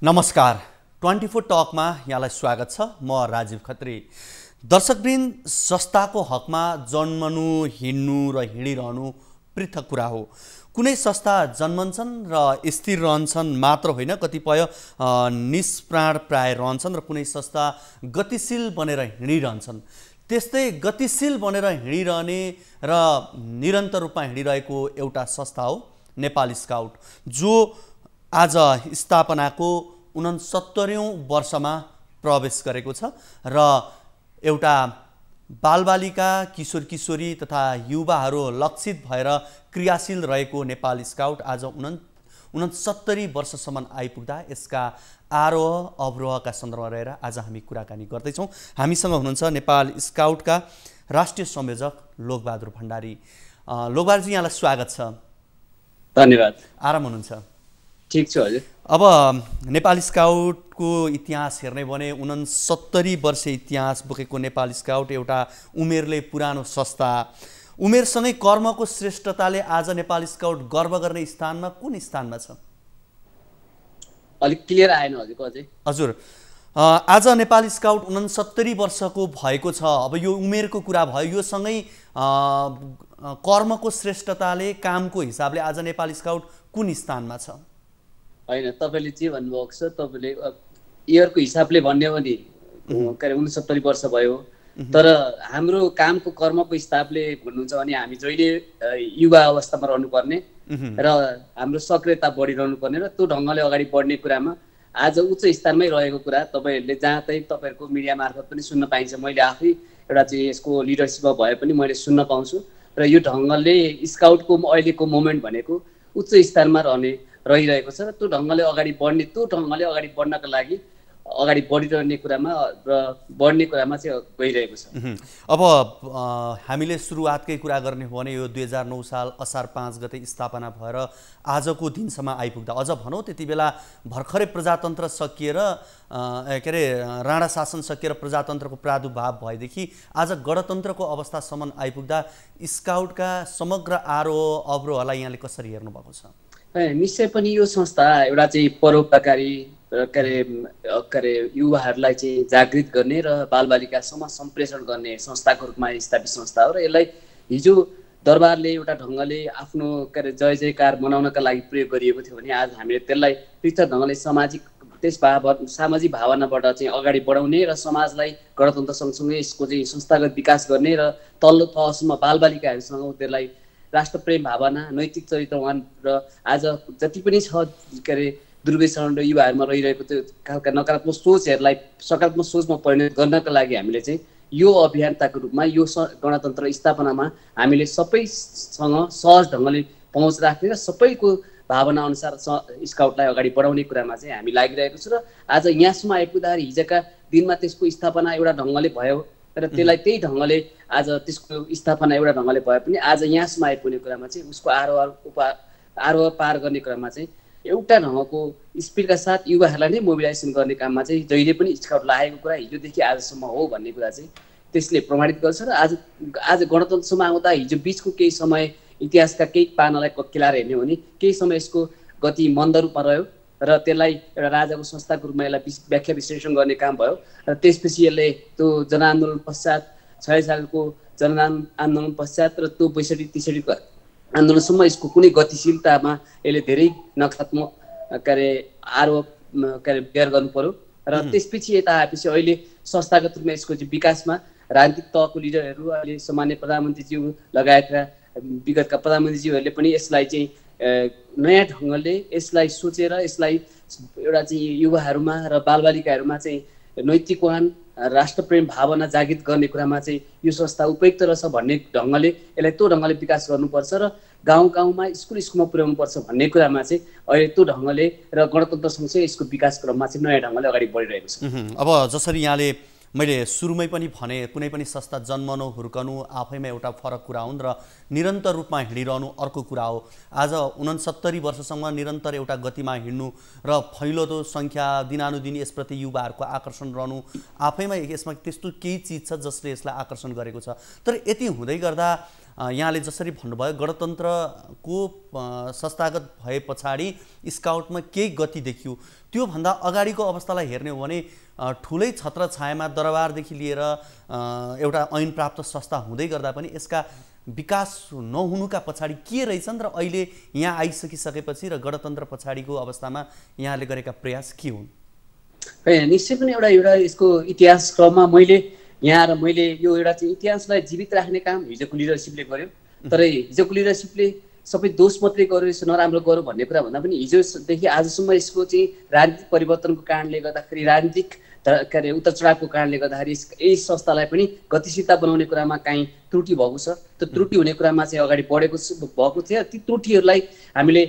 नमस्कार 24 टकमा यहाँलाई स्वागत छ। म राजीव खत्री। दर्शकवृन्द, संस्थाको हकमा जन्मनु, हिँड्नु र हिँडिरहनु पृथक कुरा हो। कुनै संस्था जन्मन्छन् र स्थिर रहन्छन् मात्र होइन, कतिपय निष्प्राण प्राय रहन्छन् र कुनै संस्था गतिशील बनेर हिँडिरहन्छन्। त्यस्तै गतिशील बनेर हिँडिरहने र निरन्तर रूपमा हिँडिरहेको एउटा संस्था हो नेपाल स्काउट, जो आज स्थापनाको 69औं वर्षमा प्रवेश गरेको छ र एउटा बालबालिका, किशोर किशोरी तथा युवाहरू लक्षित भएर क्रियाशील रहेको नेपाल स्काउट आज 69 वर्षसम्म आइपुग्दा यसका आरोह अवरोहका सन्दर्भमा रहेर आज हामी कुराकानी गर्दैछौँ। हामीसँग हुनुहुन्छ नेपाल स्काउटका राष्ट्रिय संयोजक लोकबहादुर भण्डारी। लोकबहादुरजी, यहाँलाई स्वागत छ। धन्यवाद। आराम हुनुहुन्छ? ठीक छु हजुर। अब नेपाल स्काउटको इतिहास हेर्ने भने 69 वर्ष इतिहास बोकेको नेपाल स्काउट एउटा उमेरले पुरानो संस्था। उमेरसँगै कर्मको श्रेष्ठताले आज नेपाल स्काउट गर्व गर्ने स्थानमा कुन स्थानमा छ? अलिक क्लियर आएन हजुरको अझै। हजुर, आज नेपाल स्काउट 69 वर्षको भएको छ। अब यो उमेरको कुरा भयो, यो सँगै कर्मको श्रेष्ठताले, कामको हिसाबले आज नेपाल स्काउट कुन स्थानमा छ? होइन, तपाईँले जे भन्नुभएको छ, तपाईँले इयरको हिसाबले भन्यो भने 69 वर्ष भयो। तर हाम्रो कामको कर्मको हिसाबले भन्नुहुन्छ भने हामी जहिले युवा अवस्थामा रहनुपर्ने र हाम्रो सक्रियता बढिरहनु पर्ने र त्यो ढङ्गले अगाडि बढ्ने कुरामा आज उच्च स्थानमै रहेको कुरा तपाईँहरूले जहाँ तै तपाईँहरूको मिडिया मार्फत पनि सुन्न पाइन्छ। मैले आफै एउटा चाहिँ यसको लिडरसिपमा भए पनि मैले सुन्न पाउँछु र यो ढङ्गले स्काउटको अहिलेको मोमेन्ट भनेको उच्च स्थानमा रहिरहेको छ र त्यो ढङ्गले अगाडि बढ्नको लागि अगाडि बढिरहने कुरामा र बढ्ने कुरामा चाहिँ गइरहेको छ। अब हामीले सुरुवातकै कुरा गर्ने हो भने यो 2009 साल असार 5 गते स्थापना भएर आजको दिनसम्म आइपुग्दा, अझ भनौँ त्यति बेला भर्खरै प्रजातन्त्र सकिएर राणा शासन सकिएर प्रजातन्त्रको प्रादुर्भाव भएदेखि आज गणतन्त्रको अवस्थासम्म आइपुग्दा स्काउटका समग्र आरोह अवरोहलाई यहाँले कसरी हेर्नुभएको छ? निश्चय पनि यो संस्था एउटा चाहिँ परोपकारी युवाहरूलाई चाहिँ जागृत गर्ने र बालबालिकासम्म सम्प्रेषण गर्ने संस्थाको रूपमा स्थापित संस्था हो र यसलाई हिजो दरबारले एउटा ढङ्गले आफ्नो जय जयकार मनाउनका लागि प्रयोग गरिएको थियो भने आज हामीले त्यसलाई पृथक ढङ्गले सामाजिक भावनाबाट चाहिँ अगाडि बढाउने र समाजलाई गणतन्त्र सँगसँगै यसको चाहिँ संस्थागत विकास गर्ने र तल्लो तहसम्म बालबालिकाहरूसँग त्यसलाई राष्ट्रप्रेम भावना, नैतिक चरित्रवान र आज जति पनि छ दुर्व्यसन र युवाहरूमा रहिरहेको त्यो खालका नकारात्मक सोचहरूलाई सकारात्मक सोचमा परिणत गर्नका लागि हामीले चाहिँ यो अभियानताको रूपमा यो गणतन्त्र स्थापनामा हामीले सबैसँग सहज ढङ्गले पहुँच राख्ने र सबैको भावना अनुसार स्काउटलाई अगाडि बढाउने कुरामा चाहिँ हामी लागिरहेको छु र आज यहाँसम्म आइपुग्दाखेरि हिजोका दिनमा त्यसको स्थापना एउटा ढङ्गले भयो र त्यसलाई त्यही ढङ्गले आज त्यसको स्थापना एउटा ढङ्गले भए पनि आज यहाँसम्म आइपुग्ने कुरामा चाहिँ उसको आरोह पार गर्ने क्रममा चाहिँ एउटा ढङ्गको स्पिडका साथ युवाहरूलाई नै मोबिलाइजेसन गर्ने काममा चाहिँ जहिले पनि स्काउट लागेको कुरा हिजोदेखि आजसम्म हो भन्ने कुरा चाहिँ त्यसले प्रमाणित गर्छ र आज गणतन्त्रसम्म आउँदा हिजो बिचको केही समय इतिहासका केही पानालाई कक्किलाएर हेर्ने हो भने केही समय यसको गति मन्द रूपमा रह्यो र त्यसलाई एउटा राजाको संस्थाको रूपमा यसलाई व्याख्या विश्लेषण गर्ने काम भयो र त्यसपछि यसले त्यो जनआन्दोलन पश्चात 6 सालको जनआन्दोलन पश्चात र त्यो 62-63 को आन्दोलनसम्म यसको कुनै गतिशीलतामा यसले धेरै नकारात्मक आरोप बेयर गर्नु पर्यो र त्यसपछि यता आएपछि अहिले संस्थागत रूपमा यसको चाहिँ विकासमा राजनीतिक तहको लिडरहरू, अहिले सामान्य प्रधानमन्त्रीज्यू लगायतका विगतका प्रधानमन्त्रीज्यूहरूले पनि यसलाई चाहिँ नयाँ ढङ्गले यसलाई सोचेर यसलाई एउटा चाहिँ युवाहरूमा र बालबालिकाहरूमा चाहिँ नैतिकवान राष्ट्रप्रेम भावना जागृत गर्ने कुरामा चाहिँ यो संस्था उपयुक्त रहेछ भन्ने ढङ्गले यसलाई त्यो ढङ्गले विकास गर्नुपर्छ र गाउँमा स्कुलमा पुर्याउनुपर्छ भन्ने कुरामा चाहिँ अहिले त्यो ढङ्गले र गणतन्त्र सँगसँगै यसको विकास क्रममा चाहिँ नयाँ ढङ्गले अगाडि बढिरहेको छ। अब जसरी यहाँले मैले सुरुमै पनि भने, कुनै पनि संस्था जन्मनु हुर्कनु आफैमा एउटा फरक कुरा हुन् र निरन्तर रूपमा हिँडिरहनु अर्को कुरा हो। आज 69 वर्षसम्म निरन्तर एउटा गतिमा हिँड्नु र फैलोदो सङ्ख्या दिनानुदिन यसप्रति युवाहरूको आकर्षण रहनु आफैमा यसमा त्यस्तो केही चिज छ जसले यसलाई आकर्षण गरेको छ। तर यति हुँदै गर्दा यहाँले जसरी भन्नुभयो गणतन्त्रको संस्थागत भए पछाडि स्काउटमा केही गति देखियो, त्योभन्दा अगाडिको अवस्थालाई हेर्ने हो भने ठुलै छत्र छायामा दरबारदेखि लिएर एउटा ऐन प्राप्त संस्था हुँदै गर्दा पनि यसका विकास नहुनुका पछाडि के रहेछन् र अहिले यहाँ आइसकिसकेपछि र गणतन्त्र पछाडिको अवस्थामा यहाँले गरेका प्रयास के हुन्? निश्चय पनि एउटा यसको इतिहास क्रममा मैले यो एउटा चाहिँ इतिहासलाई जीवित राख्ने काम हिजोको लिडरसिपले गर्यो। तर हिजोको लिडरसिपले सबै दोष मात्रै गर्यो, यसो नराम्रो गर्यो भन्ने कुरा भन्दा पनि हिजोदेखि आजसम्म यसको चाहिँ राजनीतिक परिवर्तनको कारणले गर्दाखेरि, राजनीतिक उतार चढावको कारणले गर्दाखेरि यही संस्थालाई पनि गतिशीलता बनाउने कुरामा काहीँ त्रुटि भएको छ। त्यो त्रुटि हुने कुरामा चाहिँ अगाडि बढेको थियो। ती त्रुटिहरूलाई हामीले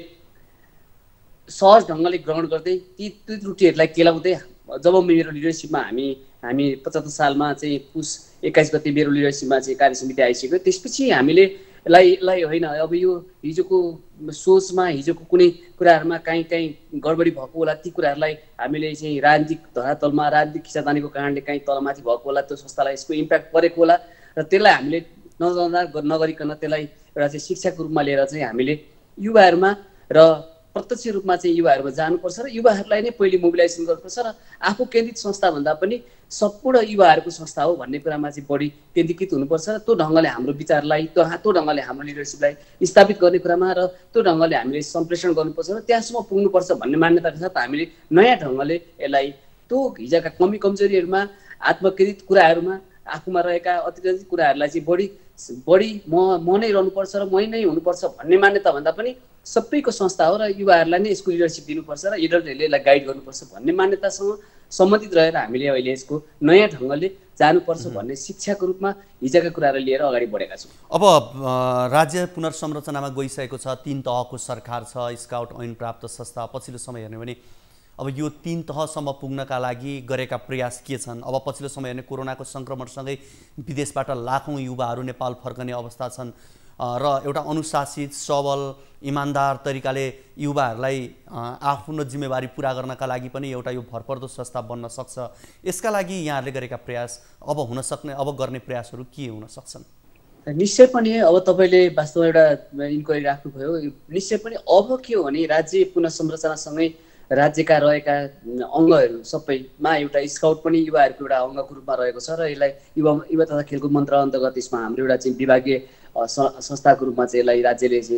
सहज ढङ्गले ग्रहण गर्दै ती त्रुटिहरूलाई केलाउँदै जब मेरो लिडरसिपमा हामी 75 सालमा चाहिँ पुस 21 गते मेरो लिडरसिपमा चाहिँ कार्य समिति आइसक्यो, त्यसपछि हामीले यसलाई होइन अब यो हिजोको सोचमा हिजोको कुनै कुराहरूमा काहीँ गडबडी भएको होला, ती कुराहरूलाई हामीले चाहिँ राजनीतिक धरातलमा राजनीतिक खिचातानीको कारणले काहीँ तलमाथि भएको होला, त्यो संस्थालाई यसको इम्प्याक्ट परेको होला र त्यसलाई हामीले नगरिकन त्यसलाई एउटा चाहिँ शिक्षाको रूपमा लिएर चाहिँ हामीले युवाहरूमा र प्रत्यक्ष रूपमा चाहिँ युवाहरूमा जानुपर्छ र युवाहरूलाई नै पहिले मोबिलाइजेसन गर्नुपर्छ र आफू केन्द्रित संस्थाभन्दा पनि सम्पूर्ण युवाहरूको संस्था हो भन्ने कुरामा चाहिँ बढी केन्द्रीकृत हुनुपर्छ र त्यो ढङ्गले हाम्रो विचारलाई त्यो ढङ्गले हाम्रो लिडरसिपलाई स्थापित गर्ने कुरामा र त्यो ढङ्गले हामीले सम्प्रेषण गर्नुपर्छ र त्यहाँसम्म पुग्नुपर्छ भन्ने मान्यताका साथ हामीले नयाँ ढङ्गले यसलाई त्यो हिजोका कमी कमजोरीहरूमा आत्मकेन्द्रित कुराहरूमा आफूमा रहेका अतिरञ्जित कुराहरूलाई चाहिँ बढी म नै रहनुपर्छ र मै नै हुनुपर्छ भन्ने मान्यता भन्दा पनि सबैको संस्था हो र युवाहरूलाई नै यसको लिडरसिप दिनुपर्छ र लिडरहरूले यसलाई गाइड गर्नुपर्छ भन्ने मान्यतासँग सम्बन्धित रहेर हामीले अहिले यसको नयाँ ढङ्गले जानुपर्छ भन्ने शिक्षाको रूपमा हिजोका कुराहरू लिएर अगाडि बढेका छौँ। अब राज्य पुनर्संरचनामा गइसकेको छ, 3 तहको सरकार छ, स्काउट ऐन प्राप्त संस्था। पछिल्लो समय हेर्ने भने अब यो 3 तहसम्म पुग्नका लागि गरेका प्रयास के छन्? अब पछिल्लो समय हेर्ने कोरोनाको सङ्क्रमणसँगै विदेशबाट लाखौँ युवाहरू नेपाल फर्कने अवस्था छन् र एउटा अनुशासित सबल इमान्दार तरिकाले युवाहरूलाई आफ्नो जिम्मेवारी पुरा गर्नका लागि पनि एउटा यो भरपर्दो संस्था बन्न सक्छ। यसका लागि यहाँहरूले गरेका प्रयास अब हुन सक्ने अब गर्ने प्रयासहरू के हुन सक्छन्? निश्चय पनि अब तपाईँले वास्तवमा एउटा इन्क्वायरी राख्नुभयो। निश्चय पनि अब के हो भने राज्य पुनर्संरचनासँगै राज्यका रहेका अङ्गहरू सबैमा एउटा स्काउट पनि युवाहरूको एउटा अङ्गको रूपमा रहेको छ र यसलाई युवा तथा खेलकुद मन्त्रालय अन्तर्गत यसमा हाम्रो एउटा चाहिँ विभागीय संस्थाको रूपमा चाहिँ यसलाई राज्यले चाहिँ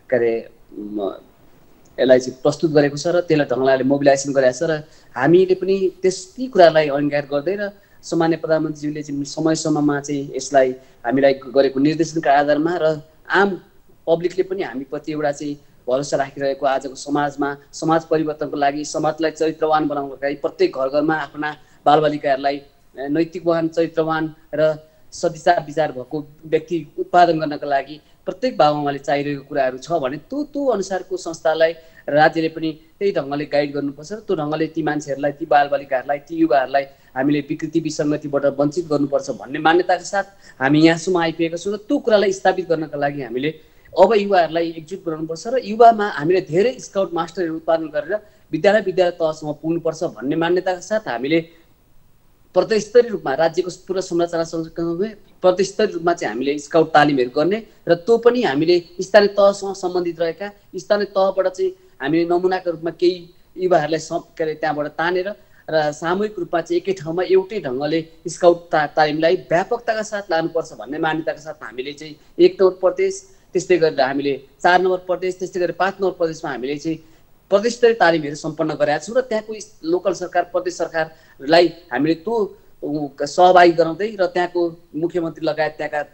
यसलाई चाहिँ प्रस्तुत गरेको छ र त्यसलाई ढङ्गले मोबिलाइजेसन गरेको छ र हामीले पनि ती कुरालाई अंगीकार गर्दै र सामान्य प्रधानमन्त्रीज्यूले चाहिँ समय समयमा चाहिँ यसलाई हामीलाई गरेको निर्देशनका आधारमा र आम पब्लिकले पनि हामीप्रति एउटा चाहिँ भरोसा राखिरहेको आजको समाजमा समाज परिवर्तनको लागि समाजलाई चरित्रवान बनाउनको लागि प्रत्येक घर घरमा आफ्ना बालबालिकाहरूलाई नैतिकवान चरित्रवान र सदिचार विचार भएको व्यक्ति उत्पादन गर्नका लागि प्रत्येक बाबुआमाले चाहिरहेको कुराहरू छ भने त्यो अनुसारको संस्थालाई राज्यले पनि त्यही ढङ्गले गाइड गर्नुपर्छ र त्यो ढङ्गले ती मान्छेहरूलाई ती बालबालिकाहरूलाई ती युवाहरूलाई हामीले विकृति विसङ्गतिबाट वञ्चित गर्नुपर्छ भन्ने मान्यताका साथ हामी यहाँसम्म आइपुगेका छौँ र त्यो कुरालाई स्थापित गर्नका लागि हामीले अब युवाहरूलाई एकजुट बनाउनुपर्छ र युवामा हामीले धेरै स्काउट मास्टरहरू उत्पादन गरेर विद्यालय तहसम्म पुग्नुपर्छ भन्ने मान्यताका साथ हामीले प्रदेशस्तरीय रूपमा राज्यको पुरा संरचनासँगै प्रदेशस्तरीय रूपमा चाहिँ हामीले स्काउट तालिमहरू गर्ने र त्यो पनि हामीले स्थानीय तहसँग सम्बन्धित रहेका स्थानीय तहबाट चाहिँ हामीले नमुनाका रूपमा केही युवाहरूलाई त्यहाँबाट तानेर र सामूहिक रूपमा चाहिँ एकै ठाउँमा एउटै ढङ्गले स्काउट तालिमलाई व्यापकताका साथ लानुपर्छ भन्ने मान्यताका साथ हामीले चाहिँ 1 नम्बर प्रदेश, त्यस्तै गरेर हामीले 4 नम्बर प्रदेश, त्यस्तै गरेर 5 नम्बर प्रदेशमा हामीले चाहिँ प्रदेशस्तरीय तालिमहरू सम्पन्न गरेका छौँ र त्यहाँको लोकल सरकार प्रदेश सरकारलाई हामीले त्यो सहभागी गराउँदै र त्यहाँको मुख्यमन्त्री लगायत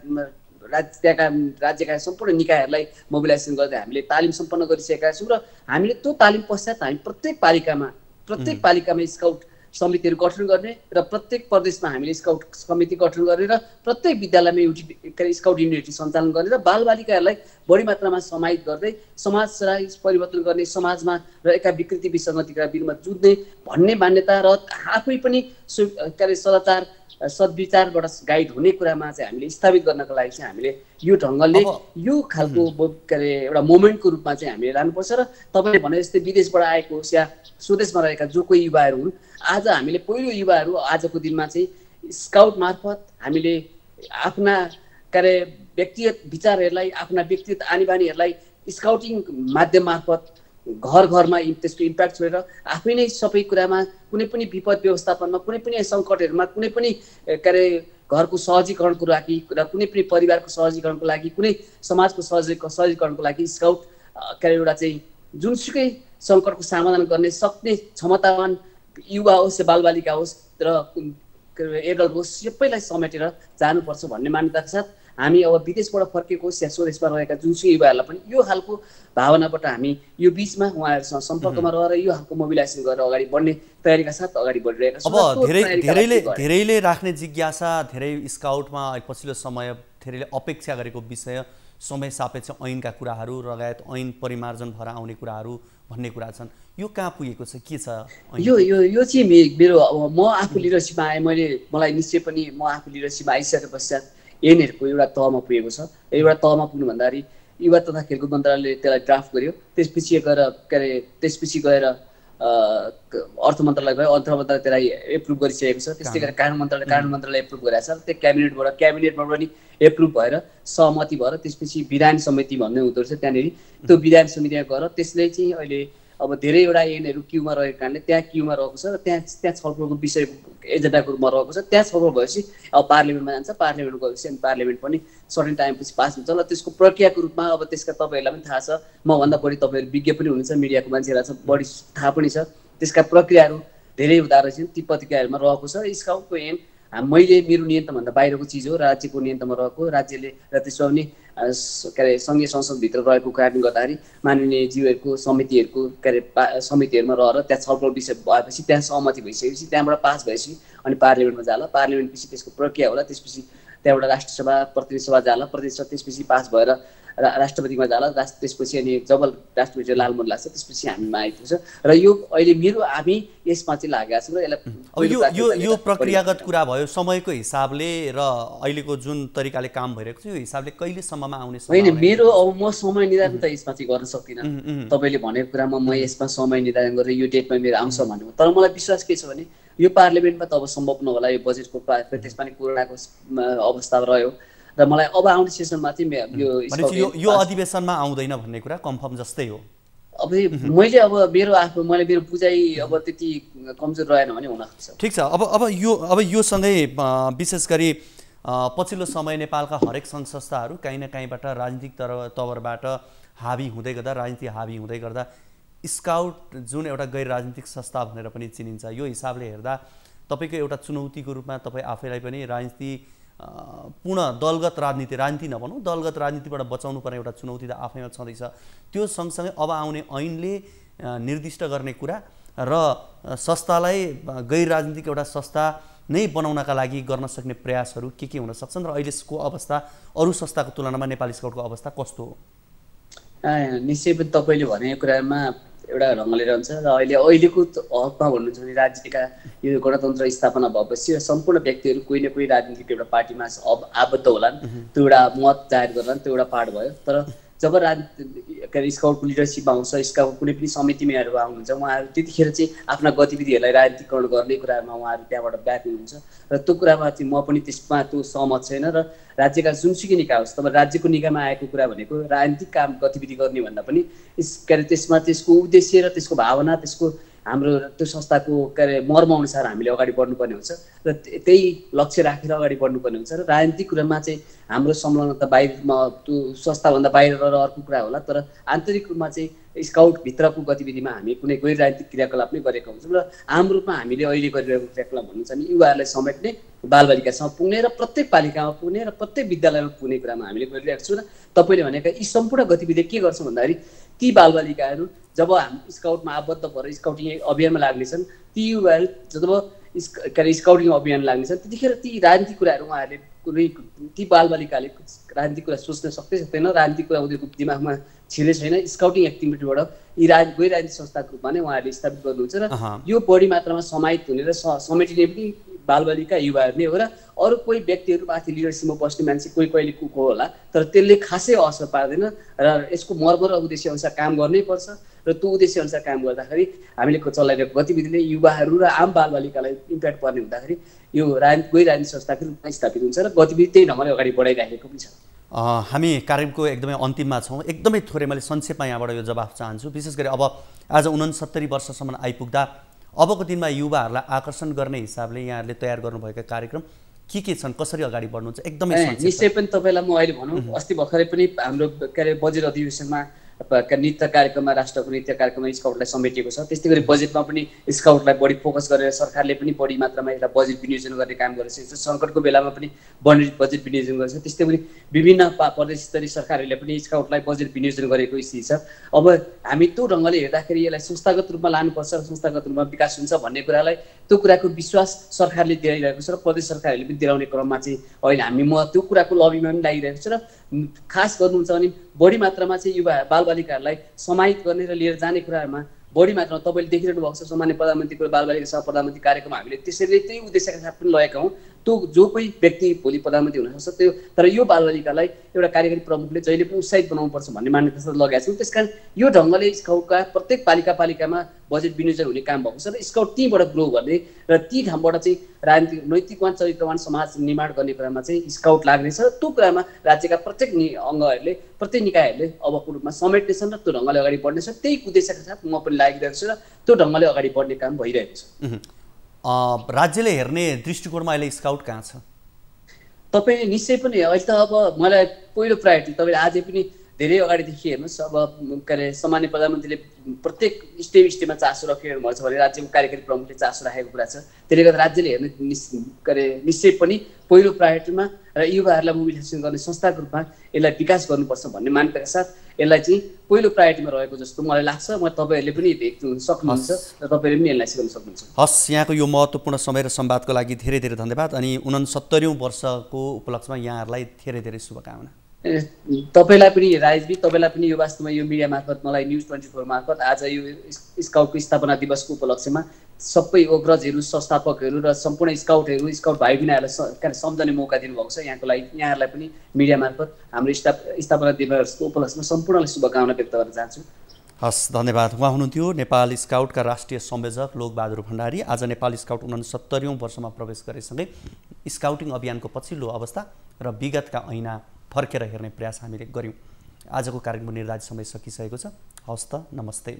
त्यहाँका राज्यका सम्पूर्ण निकायहरूलाई मोबिलाइजेसन गर्दै हामीले तालिम सम्पन्न गरिसकेका छौँ र हामीले त्यो तालिम पश्चात हामी प्रत्येक पालिकामा स्काउट समितिहरू गठन गर्ने र प्रत्येक प्रदेशमा हामीले स्काउट समिति गठन गरेर प्रत्येक विद्यालयमा स्काउट युनिटी सञ्चालन गर्ने र बालबालिकाहरूलाई बढी मात्रामा समाहित गर्दै समाजलाई परिवर्तन गर्ने, समाजमा रहेका विकृति विसङ्गतिका विरुद्धमा जुझ्ने भन्ने मान्यता र आफै पनि सदाचार सद्विचारबाट गाइड हुने कुरामा चाहिँ हामीले स्थापित गर्नको लागि चाहिँ हामीले यो ढङ्गले यो खालको एउटा मोमेन्टको रूपमा चाहिँ हामीले लानुपर्छ र तपाईँले भने जस्तै विदेशबाट आएको होस् या स्वदेशमा रहेका जो कोही युवाहरू हुन्, आज हामीले पहिलो युवाहरू आजको दिनमा चाहिँ स्काउट मार्फत हामीले आफ्ना व्यक्तिगत विचारहरूलाई आफ्ना व्यक्तिगत आनीबानीहरूलाई स्काउटिङ माध्यम मार्फत घर घरमा त्यसको इम्प्याक्ट छोडेर आफै नै सबै कुरामा कुनै पनि विपद व्यवस्थापनमा कुनै पनि सङ्कटहरूमा कुनै पनि के अरे घरको सहजीकरणको लागि र कुनै पनि परिवारको सहजीकरणको लागि कुनै समाजको सहजीकरणको लागि स्काउट के अरे एउटा चाहिँ जुनसुकै सङ्कटको समाधान गर्ने सक्ने क्षमतावान युवा होस् या बालबालिका होस् र एडल्ट होस् सबैलाई समेटेर जानुपर्छ भन्ने मान्यताका साथ हामी अब विदेशबाट फर्केको होस् या स्वदेशमा रहेका जुनसुकै युवाहरूलाई पनि यो खालको भावनाबाट हामी यो बिचमा उहाँहरूसँग सम्पर्कमा रहेर यो खालको मोबिलाइजेसन गरेर अगाडि बढ्ने तयारीका साथ अगाडि बढिरहेका छौँ। अब धेरैले राख्ने जिज्ञासा, धेरै स्काउटमा पछिल्लो समय धेरैले अपेक्षा गरेको विषय समय सापेक्ष ऐनका कुराहरू लगायत ऐन परिमार्जन भएर आउने कुराहरू भन्ने कुरा छन्। यो कहाँ पुगेको छ, के छ? यो चाहिँ मेरो अब म आफू लिडरसिपमा आएँ, मलाई निश्चय पनि म आफू लिडरसिपमा आइसके पश्चात ऐनहरूको एउटा तहमा पुगेको छ। एउटा तहमा पुग्नु भन्दाखेरि युवा तथा खेलकुद मन्त्रालयले त्यसलाई ड्राफ्ट गर्यो, त्यसपछि गएर अर्थ मन्त्रालय गयो, अर्थ मन्त्रालय त्यसलाई एप्रुभ गरिसकेको छ। त्यस्तै गरेर कानुन मन्त्रालयले एप्रुभ गरेको छ। त्यो क्याबिनेटमा पनि एप्रुभ भएर सहमति भएर त्यसपछि विधान समिति भन्ने हुँदो रहेछ, त्यहाँनिर त्यो विधान समितिमा गएर त्यसले चाहिँ अहिले अब धेरैवटा ऐनहरू क्युमा रहेको कारणले त्यहाँ क्युमा रहेको छ र त्यहाँ छलफलको विषय एजेन्डाको रूपमा रहेको छ। त्यहाँ छलफल भएपछि अब पार्लिमेन्टमा जान्छ, पार्लिमेन्ट गएपछि अनि पार्लिमेन्ट पनि सर्टेन टाइमपछि पास हुन्छ र त्यसको प्रक्रियाको रूपमा अब त्यसका तपाईँहरूलाई पनि थाहा छ, मभन्दा बढी तपाईँहरू विज्ञ पनि हुनुहुन्छ, मिडियाको मान्छेहरूलाई छ बढी थाहा पनि छ, त्यसका प्रक्रियाहरू धेरै हुँदो रहेछन्। ती प्रक्रियाहरूमा रहेको छ। स्काउटको ऐन मैले मेरो नियन्त्रणभन्दा बाहिरको चिज हो, राज्यको नियन्त्रणमा रहेको, राज्यले र त्यसमा पनि के अरे सङ्घीय संसदभित्र रहेको कारणले गर्दाखेरि माननीय ज्यूहरूको समितिहरूको के अरे समितिहरूमा रहेर त्यहाँ छलफल विषय भएपछि त्यहाँ सहमति भइसकेपछि त्यहाँबाट पास भएपछि अनि पार्लिमेन्टमा जाला, पार्लिमेन्टपछि त्यसको प्रक्रिया होला, त्यसपछि त्यहाँबाट राष्ट्रसभा प्रतिनिधि सभा जाला, प्रतिनिधि सभा त्यसपछि पास भएर राष्ट्रपतिमा जाला, त्यसपछि अनि जब राष्ट्रपति लालमोहर लाग्छ त्यसपछि हामीमा आइपुग्छ। र यो अहिले हामी यसमा चाहिँ लागेका छौँ र यसलाई यो प्रक्रियागत कुरा भयो समयको हिसाबले र अहिलेको जुन तरिकाले काम भइरहेको छ यो हिसाबले कहिलेसम्ममा आउने? होइन, मेरो अब म समय निर्धारण त यसमा चाहिँ गर्न सक्दिनँ। तपाईँले भनेको कुरामा म यसमा समय निर्धारण गरेर यो डेटमा मेरो आउँछ भन्नु, तर मलाई विश्वास के छ भने यो पार्लिमेन्टमा त अब सम्भव नहोला, यो बजेटको त्यसमा नि कोरोनाको अवस्था रह्यो र मलाई अब आउने सेसनमा चाहिँ यो अधिवेशनमा आउँदैन भन्ने कुरा कन्फर्म जस्तै हो। अब मैले मेरो बुझाइ अब त्यति कमजोर रहेन भने हुन सक्छ। ठिक छ। अब यो सँगै विशेष गरी पछिल्लो समय नेपालका हरेक सङ्घ संस्थाहरू कहीँ न कहीँबाट राजनीतिक तवरबाट हावी हुँदै गर्दा स्काउट जुन एउटा गैर राजनीतिक संस्था भनेर पनि चिनिन्छ, यो हिसाबले हेर्दा तपाईँको एउटा चुनौतीको रूपमा तपाईँ आफैलाई पनि राजनीति पूर्ण दलगत राजनीति नभनौँ, दलगत राजनीतिबाट बचाउनु पर्ने एउटा चुनौती त आफैमा छँदैछ। त्यो सँगसँगै अब आउने ऐनले निर्दिष्ट गर्ने कुरा र संस्थालाई गैर राजनीतिक एउटा संस्था नै बनाउनका लागि गर्न सक्ने प्रयासहरू के हुन सक्छन् र अहिलेको अवस्था अरू संस्थाको तुलनामा नेपाली स्काउटको अवस्था कस्तो हो? निश्चय पनि तपाईँले भनेको कुरामा एउटा ढङ्गले रहन्छ र अहिलेको हकमा भन्नुहुन्छ भने राज्यका यो गणतन्त्र स्थापना भएपछि सम्पूर्ण व्यक्तिहरू कोही न कोही राजनीतिक एउटा पार्टीमा आबद्ध होलान्, त्यो एउटा मत जाहेर गर्लान्, त्यो एउटा पार्ट भयो। तर जब के अरे स्काउटको लिडरसिपमा आउँछ, स्काउट कुनै पनि समितिमाहरू आउनुहुन्छ, उहाँहरू त्यतिखेर चाहिँ आफ्ना गतिविधिहरूलाई राजनीतिकरण गर्ने कुरामा उहाँहरू त्यहाँबाट ब्याक हुनुहुन्छ र त्यो कुरामा चाहिँ म पनि त्यसमा त्यो सहमत छैन। र राज्यका जुनसुकै निकाय होस्, तब राज्यको निकायमा आएको कुरा भनेको राजनीतिक काम गतिविधि गर्ने भन्दा पनि के अरे त्यसमा त्यसको उद्देश्य र त्यसको भावना, त्यसको हाम्रो त्यो संस्थाको के अरे मर्मअनुसार हामीले अगाडि बढ्नुपर्ने हुन्छ र त्यही लक्ष्य राखेर अगाडि बढ्नुपर्ने हुन्छ। र राजनीतिक कुरामा चाहिँ हाम्रो संलग्नता बाहिरमा त्यो संस्थाभन्दा बाहिर रहेर अर्को कुरा होला, तर आन्तरिक रूपमा चाहिँ स्काउटभित्रको गतिविधिमा हामी कुनै गैर राजनीतिक क्रियाकलाप नै गरेका हुन्छौँ र आम रूपमा हामीले अहिले गरिरहेको क्रियाकलाप भन्नुहुन्छ भने युवाहरूलाई समेट्ने, बालबालिकासँग पुग्ने र प्रत्येक पालिकामा पुग्ने र प्रत्येक विद्यालयमा पुग्ने कुरामा हामीले गरिरहेको छौँ। र तपाईँले भनेका यी सम्पूर्ण गतिविधि के गर्छौँ भन्दाखेरि ती बालबालिकाहरू जब स्काउटमा आबद्ध भएर स्काउटिङ अभियानमा लाग्नेछन्, ती युवाहरू जब के अरे स्काउटिङ अभियान लाग्नेछन्, त्यतिखेर ती राजनीतिक कुराहरू उहाँहरूले ती बालबालिकाले राजनीतिक कुरा सोच्न सक्दैन, राजनीतिक कुरा उनीहरूको दिमागमा छिर्ने छैन। स्काउटिङ एक्टिभिटीबाट यी गैर राजनीतिक संस्थाको रूपमा नै उहाँहरूले स्थापित गर्नुहुन्छ र यो बढी मात्रामा समाहित हुने र समेटिने पनि बालबालिका युवाहरू नै हो। र अरू कोही व्यक्तिहरू माथि लिडरसिपमा बस्ने मान्छे कोही कहिले को होला, तर त्यसले खासै असर पार्दैन र यसको मर्म र उद्देश्य अनुसार काम गर्नै पर्छ र त्यो उद्देश्य अनुसार काम गर्दाखेरि हामीले चलाइरहेको गतिविधिले युवाहरू र आम बालबालिकालाई इम्प्याक्ट पर्ने हुँदाखेरि यो गैर राजनीतिक संस्थाको रूपमा स्थापित हुन्छ र गतिविधि त्यही ढङ्गले अगाडि बढाइराखेको पनि छ। हामी कार्यक्रमको एकदमै अन्तिममा छौँ। एकदमै थोरै मैले संक्षेपमा यहाँबाट यो जवाफ चाहन्छु। विशेष गरी अब आज 69 वर्षसम्म आइपुग्दा अबको दिनमा युवाहरूलाई आकर्षण गर्ने हिसाबले यहाँहरूले तयार गर्नुभएका कार्यक्रम के छन्, कसरी अगाडि बढ्नुहुन्छ? एकदमै निश्चय पनि तपाईँलाई म अहिले भनौँ, अस्ति भर्खरै पनि हाम्रो बजेट अधिवेशनमा नृत्य कार्यक्रममा, राष्ट्रको नृत्य कार्यक्रममा स्काउटलाई समेटिएको छ। त्यस्तै गरी बजेटमा पनि स्काउटलाई बढी फोकस गरेर सरकारले पनि बढी मात्रामा यसलाई बजेट विनियोजन गर्ने काम गरिरहेको छ। सङ्कटको बेलामा पनि बजेट विनियोजन गरेको छ। त्यस्तै गरी विभिन्न प्रदेश स्तरीय सरकारहरूले पनि स्काउटलाई बजेट विनियोजन गरेको स्थिति छ। अब हामी त्यो ढङ्गले हेर्दाखेरि यसलाई संस्थागत रूपमा लानुपर्छ, संस्थागत रूपमा विकास हुन्छ भन्ने कुरालाई, त्यो कुराको विश्वास सरकारले दिइरहेको छ र प्रदेश सरकारहरूले पनि दिलाउने क्रममा चाहिँ अहिले हामी त्यो कुराको लबीमा पनि लागिरहेको छ। र खास गर्नुहुन्छ भने बढी मात्रामा चाहिँ युवा बालबालिकाहरूलाई समाहित गर्ने र लिएर जाने कुराहरूमा बढी मात्रामा तपाईँले देखिरहनु भएको छ। सामान्य प्रधानमन्त्रीको बालबालिका सह प्रधानमन्त्री कार्यक्रम हामीले त्यसरी त्यही उद्देश्यका साथ पनि लगेका हौँ। त्यो जो कोही व्यक्ति भोलि प्रधानमन्त्री हुनसक्छ त्यो, तर यो बालबालिकालाई एउटा कार्यकारी प्रमुखले जहिले पनि उत्साहित बनाउनुपर्छ भन्ने मान्यता साथ लगाएको छौँ। त्यसकारण यो ढङ्गले स्काउटका प्रत्येक पालिकामा बजेट विनियोजन हुने काम भएको छ र स्काउट त्यहीँबाट ग्रो गर्ने र ती ठाउँबाट चाहिँ राजनीतिक नैतिकवान चरित्रवान समाज निर्माण गर्ने कुरामा चाहिँ स्काउट लाग्नेछ। त्यो कुरामा राज्यका प्रत्येक अङ्गहरूले, प्रत्येक निकायहरूले अबको रूपमा समेट्नेछन् र त्यो ढङ्गले अगाडि बढ्नेछ। त्यही उद्देश्यका साथ म पनि लागिरहेको छु र त्यो ढङ्गले अगाडि बढ्ने काम भइरहेको छ। राज्यले हेर्ने दृष्टिकोणमा अहिले स्काउट कहाँ छ? तपाईँ निश्चय पनि अहिले त अब मलाई पहिलो प्रायोरिटी तपाईँले अझै पनि धेरै अगाडिदेखि हेर्नुहोस्, अब सामान्य प्रधानमन्त्रीले प्रत्येक स्टेपमा चासो राखिरहनु भएको छ भने राज्यको कार्यकारी प्रमुखले चासो राखेको कुरा छ। त्यसले गर्दा राज्यले हेर्ने निश्चय पनि पहिलो प्रायोरिटीमा र युवाहरूलाई मोबिलाइजेसन गर्ने संस्थाको रूपमा यसलाई विकास गर्नुपर्छ भन्ने मान्यताका साथ यसलाई चाहिँ पहिलो प्रायोरिटीमा रहेको जस्तो मलाई लाग्छ। तपाईँहरूले पनि भेट्नु सक्नुहुन्छ र तपाईँहरूले पनि यसलाई सिकाउन सक्नुहुन्छ। हस्, यहाँको यो महत्त्वपूर्ण समय र संवादको लागि धेरै धेरै धन्यवाद। अनि 69औं वर्षको उपलक्ष्यमा यहाँहरूलाई धेरै धेरै शुभकामना। तपाईँलाई पनि राजदीप, तपाईँलाई पनि यो वास्तवमा यो मिडिया मार्फत, मलाई न्युज 24 मार्फत आज यो स्काउटको स्थापना दिवसको उपलक्ष्यमा सबै अग्रजहरू, संस्थापकहरू र सम्पूर्ण स्काउटहरू, स्काउट भाइ बहिनीहरूलाई सम्झने मौका दिनुभएको छ। यहाँको लागि यहाँहरूलाई पनि मिडिया मार्फत हाम्रो स्थापना दिवसको उपलक्ष्यमा सम्पूर्णलाई शुभकामना व्यक्त गर्न चाहन्छु। हस्, धन्यवाद। उहाँ हुनुहुन्थ्यो नेपाल स्काउटका राष्ट्रिय संयोजक लोकबहादुर भण्डारी। आज नेपाल स्काउट 69औं वर्षमा प्रवेश गरेसँगै स्काउटिङ अभियानको पछिल्लो अवस्था र विगतका ऐना फर्केर हेर्ने प्रयास हामीले गऱ्यौँ। आजको कार्यक्रमको निर्धारित समय सकिसकेको छ। हवस् त, नमस्ते।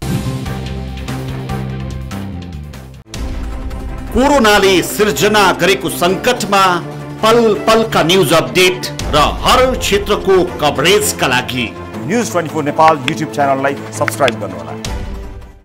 कोरोनाले सिर्जना गरेको सङ्कटमा पल पलका न्युज अपडेट र हर क्षेत्रको कभरेजका लागि न्युज 24 नेपाल युट्युब च्यानललाई सब्स्क्राइब गर्नुहोला।